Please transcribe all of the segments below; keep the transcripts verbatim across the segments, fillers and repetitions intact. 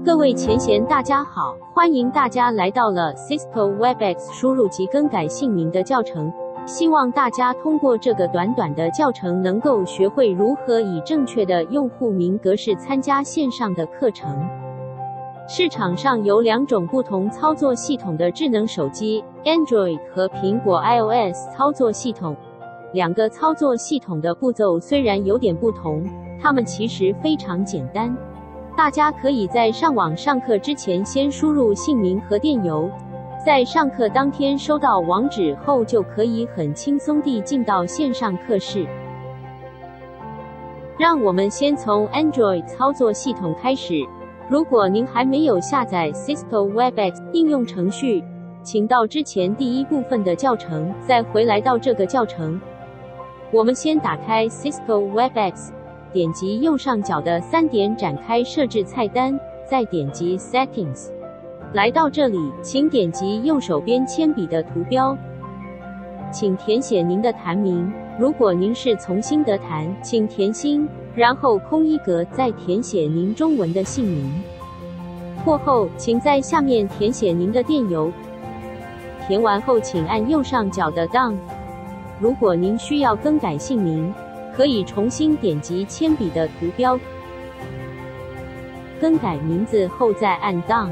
各位前贤大家好，欢迎大家来到了 Cisco Webex 输入及更改姓名的教程。希望大家通过这个短短的教程能够学会如何以正确的用户名格式参加线上的课程。市场上有两种不同操作系统的智能手机 Android 和苹果 iOS 操作系统。两个操作系统的步骤虽然有点不同，它们其实非常简单。大家可以在上网上课之前先输入姓名和电邮，在上课当天收到网址后就可以很轻松地进到线上课室。让我们先从 Android 操作系统开始。如果您还没有下载 Cisco Webex 应用程序，请到之前第一部分的教程，再回来到这个教程。我们先打开 Cisco Webex，点击右上角的三点展开设置菜单，再点击 Settings。来到这里，请点击右手边铅笔的图标，请填写您的坛名。如果您是从新得坛，请填新，然后空一格，再填写您中文的姓名。过后，请在下面填写您的电邮。填完后，请按右上角的 Done。如果您需要更改姓名，可以重新点击铅笔的图标，更改名字后再按 Done。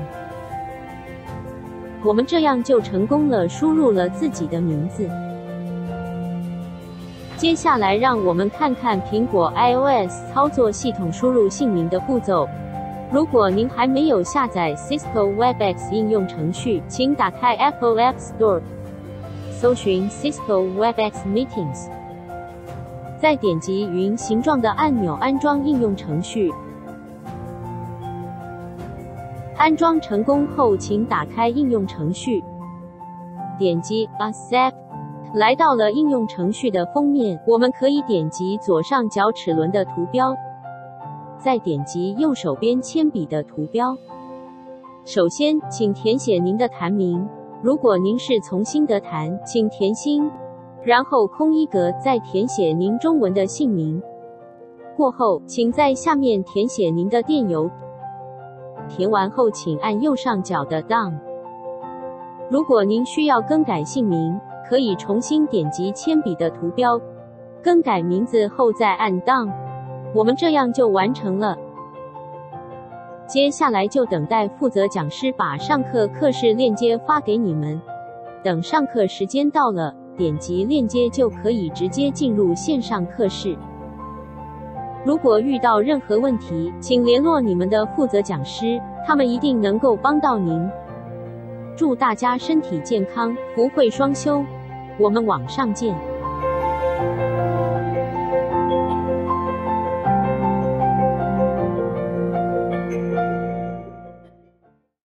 我们这样就成功了输入了自己的名字。接下来让我们看看苹果 iOS 操作系统输入姓名的步骤。如果您还没有下载 Cisco Webex 应用程序，请打开 Apple App Store， 搜寻 Cisco Webex Meetings， 再点击云形状的按钮安装应用程序。安装成功后，请打开应用程序，点击 Accept。 来到了应用程序的封面，我们可以点击左上角齿轮的图标，再点击右手边铅笔的图标。首先，请填写您的坛名。如果您是从新得坛，请填新，然后空一格，再填写您中文的姓名。过后，请在下面填写您的电邮。填完后，请按右上角的 Done。 如果您需要更改姓名，可以重新点击铅笔的图标，更改名字后再按 Done。 我们这样就完成了。接下来就等待负责讲师把上课课室链接发给你们。等上课时间到了，点击链接就可以直接进入线上课室。如果遇到任何问题，请联络你们的负责讲师，他们一定能够帮到您。祝大家身体健康，福慧双修，我们网上见。